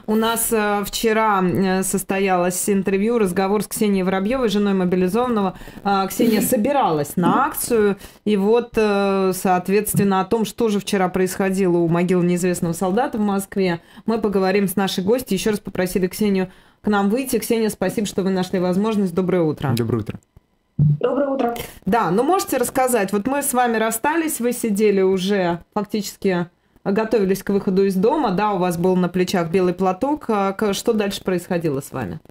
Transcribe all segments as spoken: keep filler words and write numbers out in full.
У нас э, вчера э, состоялось интервью, разговор с Ксенией Воробьевой, женой мобилизованного. Э, Ксения собиралась на акцию. И вот, э, соответственно, о том, что же вчера происходило у могилы неизвестного солдата в Москве, мы поговорим с нашей гостьей. Еще раз попросили Ксению к нам выйти. Ксения, спасибо, что вы нашли возможность. Доброе утро. Доброе утро. Доброе утро. Да, ну можете рассказать, вот мы с вами расстались, вы сидели уже фактически, готовились к выходу из дома, да, у вас был на плечах белый платок, что дальше происходило с вами?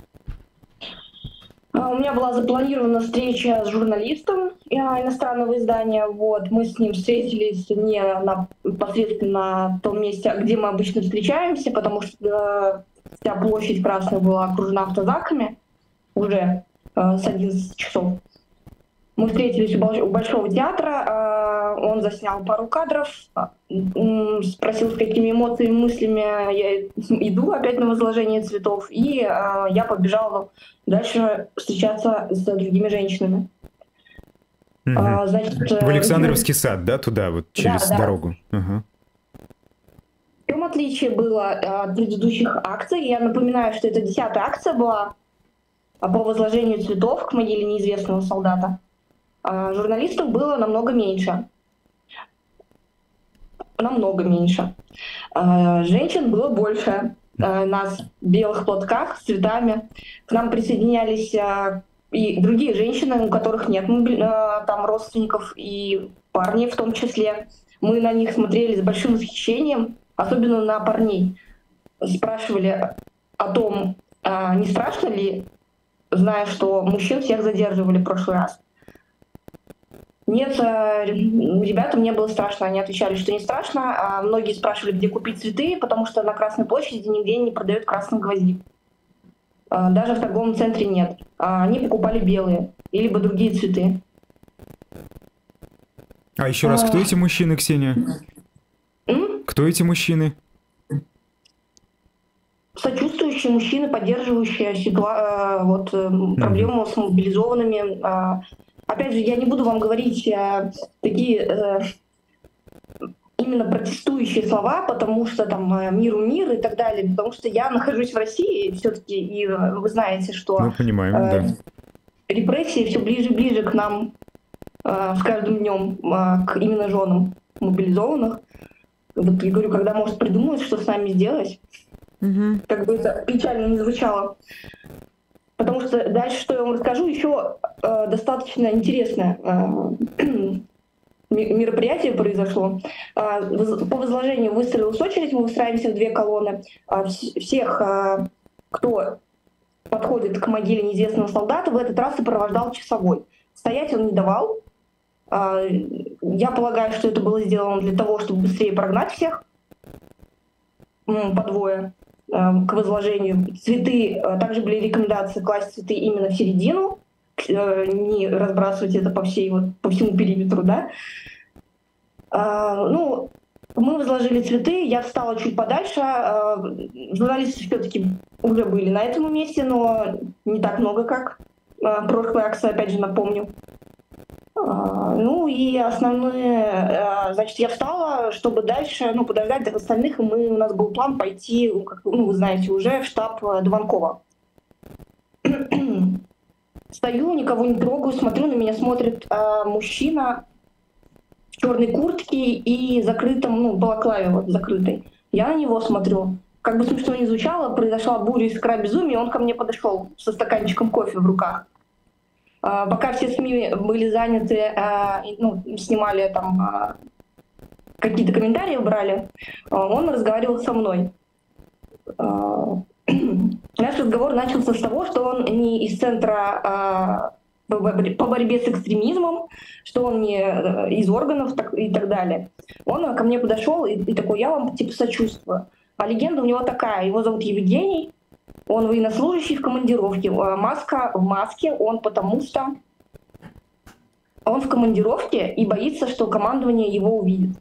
У меня была запланирована встреча с журналистом иностранного издания, вот, мы с ним встретились не на, непосредственно на том месте, где мы обычно встречаемся, потому что вся площадь Красная была окружена автозаками уже с одиннадцати часов. Мы встретились у Большого театра, он заснял пару кадров, спросил, с какими эмоциями, мыслями я иду опять на возложение цветов, и я побежала дальше встречаться с другими женщинами. Угу. Значит, в Александровский сад, да, туда, вот через да, дорогу? Да. Угу. В чем отличие было от предыдущих акций? Я напоминаю, что это десятая акция была по возложению цветов к могиле неизвестного солдата. Журналистов было намного меньше. Намного меньше. Женщин было больше. Нас в белых платках с цветами. К нам присоединялись и другие женщины, у которых нет там родственников, и парни в том числе. Мы на них смотрели с большим восхищением, особенно на парней. Спрашивали о том, не страшно ли, зная, что мужчин всех задерживали в прошлый раз. Нет, ребятам не было страшно, они отвечали, что не страшно. А многие спрашивали, где купить цветы, потому что на Красной площади нигде не продают красных гвоздик. Даже в торговом центре нет. Они покупали белые, либо другие цветы. А еще раз, кто эти мужчины, Ксения? М? Кто эти мужчины? Сочувствующие мужчины, поддерживающие ситуа... вот, проблему с мобилизованными. Опять же, я не буду вам говорить такие именно протестующие слова, потому что там миру мир и так далее, потому что я нахожусь в России все-таки, и вы знаете, что мы понимаем, э, да. репрессии все ближе и ближе к нам э, с каждым днем, э, к именно женам мобилизованных. Вот я говорю, когда, может, придумают, что с нами сделать, угу. Как бы это печально не звучало. Потому что дальше, что я вам расскажу, еще э, достаточно интересное э, мероприятие произошло. По возложению выстроилась очередь, мы выстраиваемся в две колонны. Всех, кто подходит к могиле неизвестного солдата, в этот раз сопровождал часовой. Стоять он не давал. Я полагаю, что это было сделано для того, чтобы быстрее прогнать всех по двое к возложению. Цветы, также были рекомендации класть цветы именно в середину, не разбрасывать это по всей, вот, по всему периметру, да. А, ну, мы возложили цветы, я встала чуть подальше. А, журналисты все-таки уже были на этом месте, но не так много, как а, прошлая акция, опять же, напомню. А, ну и основные, а, значит, я встала, чтобы дальше, ну, подождать до остальных, и мы, у нас был план пойти, как, ну, вы знаете, уже в штаб Дуванкова. Стою, никого не трогаю, смотрю, на меня смотрит а, мужчина в черной куртке и закрытом, ну, балаклаве вот закрытой. Я на него смотрю. Как бы смешно ни звучало, произошла буря искра безумия, он ко мне подошел со стаканчиком кофе в руках. А, пока все СМИ были заняты, а, ну, снимали там а, какие-то комментарии, брали, а, он разговаривал со мной. А, Наш разговор начался с того, что он не из центра э, по борьбе с экстремизмом, что он не э, из органов так, и так далее. Он ко мне подошел и, и такой, я вам типа сочувствую. А легенда у него такая, его зовут Евгений, он военнослужащий в командировке, маска в маске, он потому что он в командировке и боится, что командование его увидит.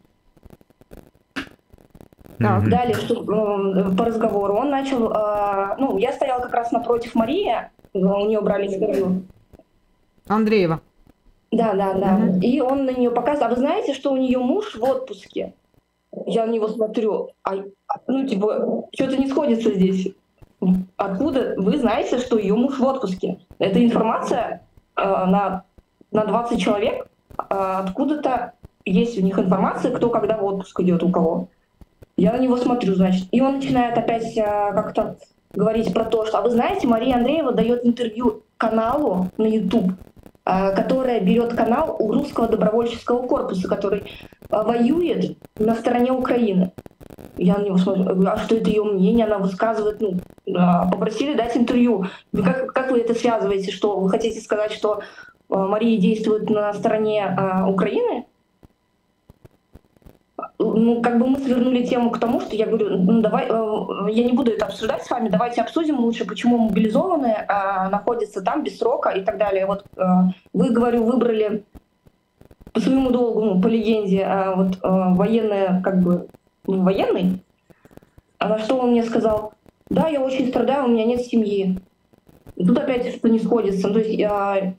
Так, далее, что, э, по разговору, он начал, э, ну, я стояла как раз напротив Марии, у нее брали интервью. Андреева. Да, да, да. Угу. И он на нее показывал, а вы знаете, что у нее муж в отпуске? Я на него смотрю, а, ну, типа, что-то не сходится здесь. Откуда вы знаете, что ее муж в отпуске? Эта информация э, на, на двадцать человек, э, откуда-то есть у них информация, кто когда в отпуск идет, у кого. Я на него смотрю, значит. И он начинает опять э, как-то говорить про то, что, а вы знаете, Мария Андреева дает интервью каналу на YouTube, э, которая берет канал у русского добровольческого корпуса, который э, воюет на стороне Украины. Я на него смотрю, говорю, а что это ее мнение, она высказывает, ну, попросили дать интервью. Как, как вы это связываете, что вы хотите сказать, что Мария действует на стороне а, Украины? Ну, как бы мы свернули тему к тому, что я говорю, ну, давай, я не буду это обсуждать с вами, давайте обсудим лучше, почему мобилизованные а, находятся там без срока и так далее. Вот а, вы, говорю, выбрали по своему долгу, ну, по легенде, а, вот а, военное, как бы, не военный, а на что он мне сказал, да, я очень страдаю, у меня нет семьи. И тут опять что-то не сходится. То есть я...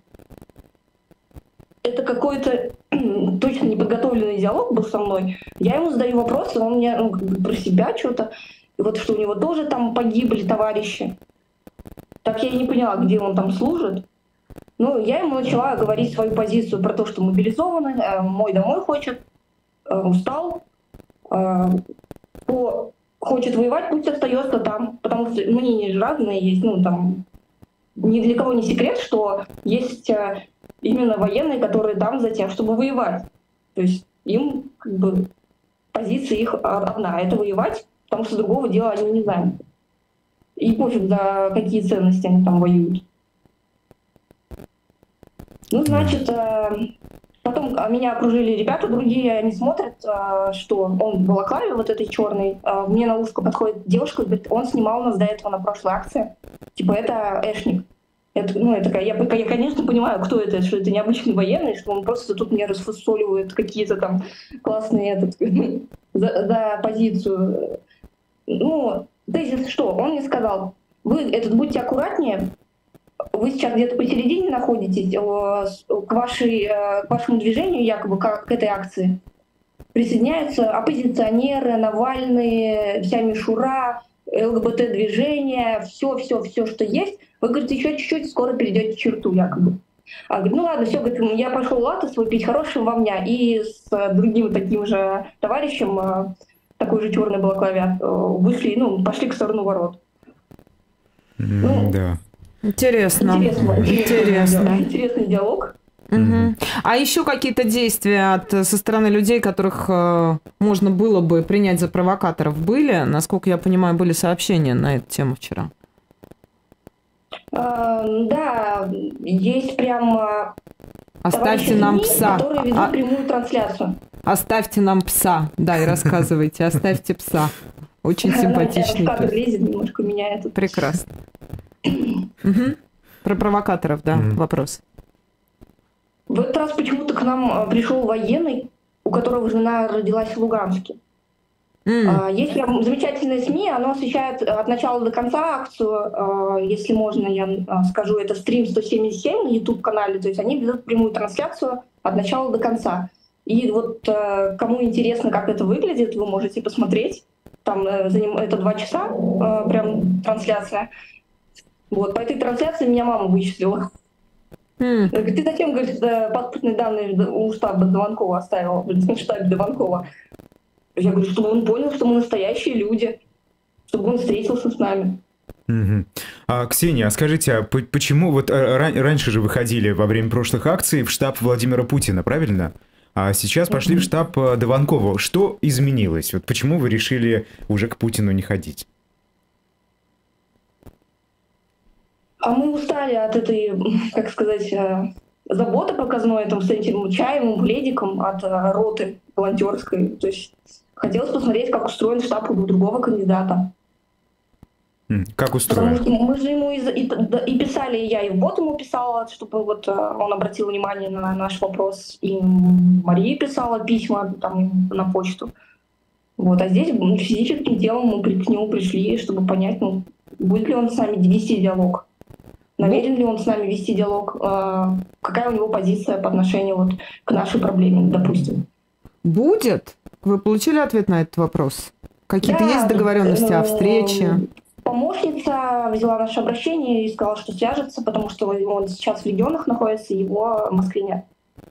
это какой-то точно неподготовленный диалог был со мной. Я ему задаю вопросы, он мне, ну, про себя что-то, и вот что у него тоже там погибли товарищи. Так я и не поняла, где он там служит. Ну, я ему начала говорить свою позицию про то, что мобилизованный, э, мой домой хочет, э, устал, кто хочет воевать, пусть остается там, потому что мнения же разные есть, ну там ни для кого не секрет, что есть именно военные, которые там за тем, чтобы воевать. То есть им как бы позиция их одна, это воевать, потому что другого дела они не знают. И пофиг, за какие ценности они там воюют. Ну, значит, потом меня окружили ребята другие, они смотрят, что он в балаклаве вот этой черной. Мне на ушко подходит девушка и говорит, он снимал нас до этого на прошлой акции. Типа, это Эшник. Это, ну, я, такая, я, я, конечно, понимаю, кто это, что это необычный военный, что он просто тут мне расфасоливает какие-то там классные этот, за, за позицию. Ну, тезис что? Он мне сказал, вы этот, будьте аккуратнее, вы сейчас где-то посередине находитесь, к, вашей, к вашему движению, якобы к, к этой акции, присоединяются оппозиционеры, Навальный, вся мишура, ЛГБТ-движение, все-все-все, что есть. Вы, говорите, еще чуть-чуть, скоро перейдете черту, якобы. А говорит, ну ладно, все, говорит, я пошел латте свой пить, хорошего вам дня. И с другим таким же товарищем, такой же черный балаклаве, вышли, ну, пошли к сторону ворот. Mm, ну, да. Интересно. Интересно. Интересно. Интересный диалог. Угу. Mm-hmm. А еще какие-то действия от, со стороны людей, которых э, можно было бы принять за провокаторов, были? Насколько я понимаю, были сообщения на эту тему вчера. Uh, да, есть прям оставьте нам СМИ, пса, которые ведут а... прямую трансляцию. Оставьте нам пса, да, и рассказывайте, оставьте пса. Очень симпатичный пес. Лезет, немножко меняет. Прекрасно. Про провокаторов, да, вопрос. В этот раз почему-то к нам пришел военный, у которого жена родилась в Луганске. Mm. Есть прям замечательное СМИ, оно освещает от начала до конца акцию. Если можно, я скажу, это стрим сто семьдесят семь на YouTube-канале. То есть они ведут прямую трансляцию от начала до конца. И вот кому интересно, как это выглядит, вы можете посмотреть. Там это два часа прям трансляция. Вот, по этой трансляции меня мама вычислила. Mm. Говорит, ты зачем, говорит, паспортные данные у штаба Дованкова оставила, в штабе Дованкова? Я говорю, чтобы он понял, что мы настоящие люди, чтобы он встретился с нами. Угу. А, Ксения, а скажите, а почему вот раньше же выходили во время прошлых акций в штаб Владимира Путина, правильно? А сейчас пошли в штаб Дованкова. Что изменилось? Вот почему вы решили уже к Путину не ходить? А мы устали от этой, как сказать, заботы показной, там, с этим чаем, пледиком от роты волонтерской. То есть хотелось посмотреть, как устроен штаб у другого кандидата. Как устроен? Потому что мы же ему и, и, и писали, и я и в бот ему писала, чтобы вот он обратил внимание на наш вопрос. И Мария писала письма там, на почту. Вот. А здесь физическим телом мы к нему пришли, чтобы понять, ну, будет ли он с нами вести диалог. Намерен ли он с нами вести диалог? Какая у него позиция по отношению вот к нашей проблеме, допустим? Будет. Вы получили ответ на этот вопрос? Какие-то Да, есть договоренности о встрече? Помощница взяла наше обращение и сказала, что свяжется, потому что он сейчас в регионах находится, его в Москве нет.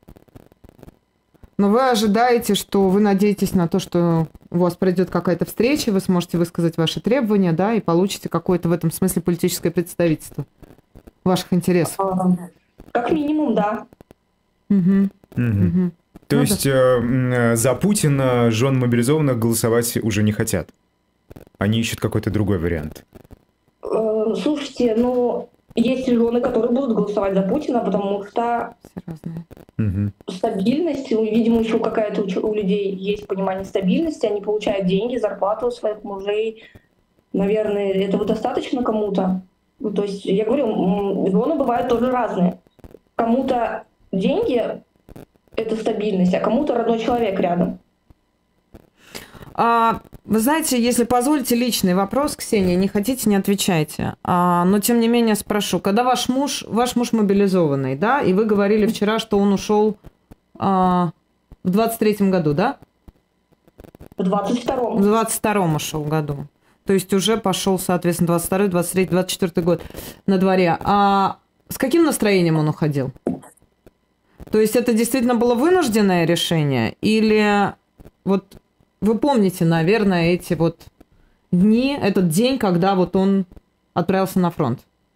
Но вы ожидаете, что вы надеетесь на то, что у вас пройдет какая-то встреча, вы сможете высказать ваши требования, да, и получите какое-то в этом смысле политическое представительство ваших интересов? Как минимум, да. Угу. Угу. Угу. То ну, есть да. За Путина жен мобилизованных голосовать уже не хотят? Они ищут какой-то другой вариант? Слушайте, ну, есть жены, которые будут голосовать за Путина, потому что угу. стабильность, видимо, еще какая-то у людей есть понимание стабильности, они получают деньги, зарплату своих мужей. Наверное, этого достаточно кому-то. Ну, то есть, я говорю, жены бывают тоже разные. Кому-то деньги — это стабильность, а кому-то родной человек рядом. А, вы знаете, если позволите, личный вопрос, Ксения, не хотите, не отвечайте. А, но, тем не менее, спрошу. Когда ваш муж, ваш муж мобилизованный, да, и вы говорили вчера, что он ушел а, в двадцать третьем году, да? В двадцать втором. В двадцать втором ушел году. То есть уже пошел, соответственно, двадцать второй, двадцать третий, двадцать четвёртый год на дворе. А с каким настроением он уходил? То есть это действительно было вынужденное решение? Или вот вы помните, наверное, эти вот дни, этот день, когда вот он отправился на фронт?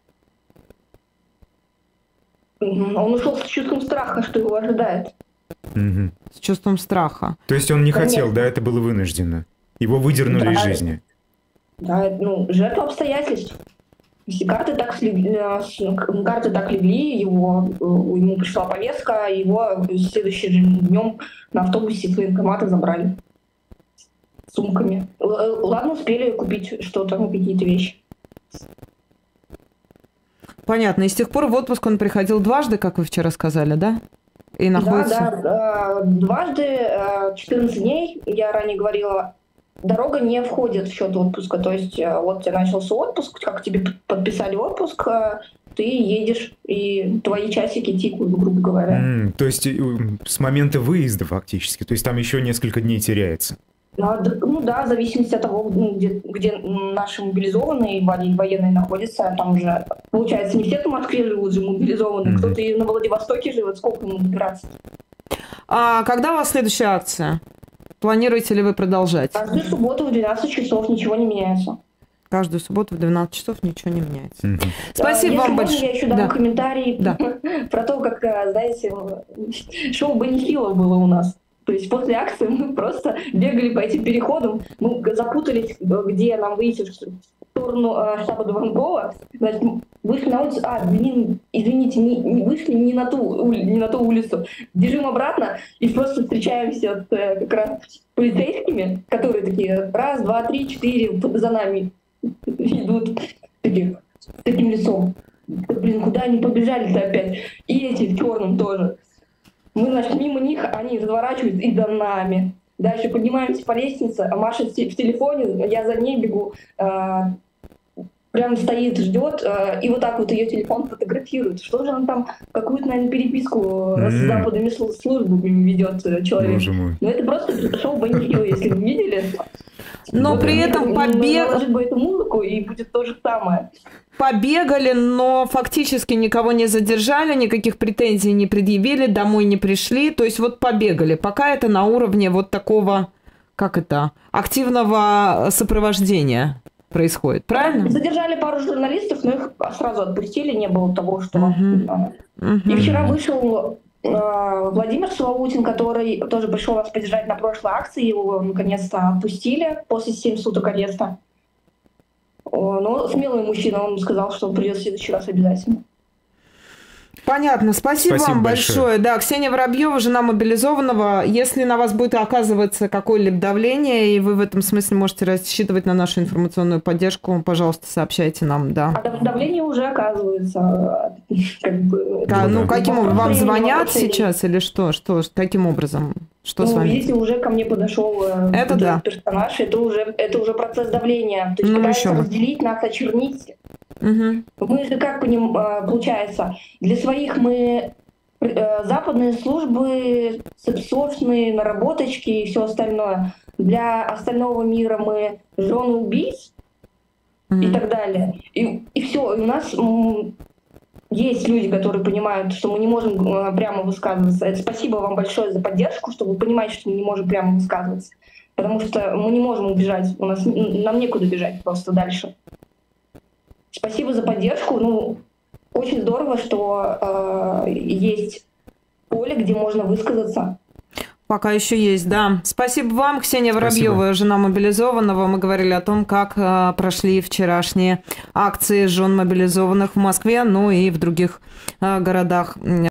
Он ушел с чувством страха, что его ожидает. Угу. С чувством страха. То есть он не Конечно. хотел, да, это было вынуждено? Его выдернули да, из жизни? Да, ну, жертва обстоятельств. Если карты так, слегли, карты так легли, его, ему пришла повестка, его следующим днем на автобусе с военкомата забрали. Сумками. Ладно, успели купить что-то, ну, какие-то вещи. Понятно. И с тех пор в отпуск он приходил дважды, как вы вчера сказали, да? И находится... Да, да. Дважды, четырнадцать дней, я ранее говорила, дорога не входит в счет отпуска. То есть вот тебе начался отпуск, как тебе подписали отпуск, ты едешь, и твои часики тикают, грубо говоря. Mm, то есть с момента выезда фактически, то есть там еще несколько дней теряется. Ну да, в зависимости от того, где, где наши мобилизованные военные находятся, там уже, получается, не все в Москве живут же мобилизованные, mm-hmm. кто-то и на Владивостоке живет, сколько ему добираться. А когда у вас следующая акция? Планируете ли вы продолжать? Каждую субботу в двенадцать часов ничего не меняется. Каждую субботу в двенадцать часов ничего не меняется. Mm-hmm. Спасибо Если вам можно, большое. Я еще дам да. комментарий да. про то, как, знаете, шоу Бенихилла было у нас. То есть после акции мы просто бегали по этим переходам, мы запутались, где нам выйти в сторону э, штаба Дованкова. Значит, вышли на улицу, а, блин, извините, не, не вышли не на, ту, не на ту улицу. Бежим обратно и просто встречаемся с э, как раз полицейскими, которые такие раз, два, три, четыре за нами идут такие, с таким лицом. Блин, куда они побежали-то опять? И эти в черном тоже. Мы, значит, мимо них, они разворачиваются и за нами. Дальше поднимаемся по лестнице, а Маша в телефоне, я за ней бегу, э, прям стоит, ждет, э, и вот так вот ее телефон фотографирует. Что же он там, какую-то, наверное, переписку mm-hmm. с западными службами ведет человек. Но это просто шоу Бенихилла, если вы видели. Но вот при этом побег... Наложить бы эту музыку, и будет то же самое. Побегали, но фактически никого не задержали, никаких претензий не предъявили, домой не пришли. То есть вот побегали. Пока это на уровне вот такого, как это, активного сопровождения происходит. Правильно? Задержали пару журналистов, но их сразу отпустили. Не было того, что... Uh-huh. Uh-huh. И вчера вышел э, Владимир Славутин, который тоже пришел нас поддержать на прошлой акции. Его наконец-то отпустили после семь суток ареста. Но смелый мужчина, он сказал, что он придет в следующий раз обязательно. Понятно. Спасибо, Спасибо вам большое. большое. Да, Ксения Воробьева, жена мобилизованного. Если на вас будет оказываться какое-либо давление, и вы в этом смысле можете рассчитывать на нашу информационную поддержку, пожалуйста, сообщайте нам. Да. А давление уже оказывается. Как бы, да, ну, каким образом? Вам звонят сейчас или что? Что? Каким образом? Что ну, с вами? Если уже ко мне подошел это да. персонаж, это уже, это уже процесс давления. То есть ну, пытаются разделить, нас очернить. Угу. Мы же как по ним получается, для своих мы западные службы, сепсошные, наработочки и все остальное. Для остального мира мы жены убийц mm-hmm. и так далее. И, и все. И у нас м, есть люди, которые понимают, что мы не можем прямо высказываться. Это спасибо вам большое за поддержку, что вы понимаете, что мы не можем прямо высказываться. Потому что мы не можем убежать. У нас, нам некуда бежать просто дальше. Спасибо за поддержку. Ну, очень здорово, что э, есть поле, где можно высказаться. Пока еще есть, да. Спасибо вам, Ксения Воробьева, жена мобилизованного. Мы говорили о том, как э, прошли вчерашние акции жен мобилизованных в Москве, ну и в других э, городах.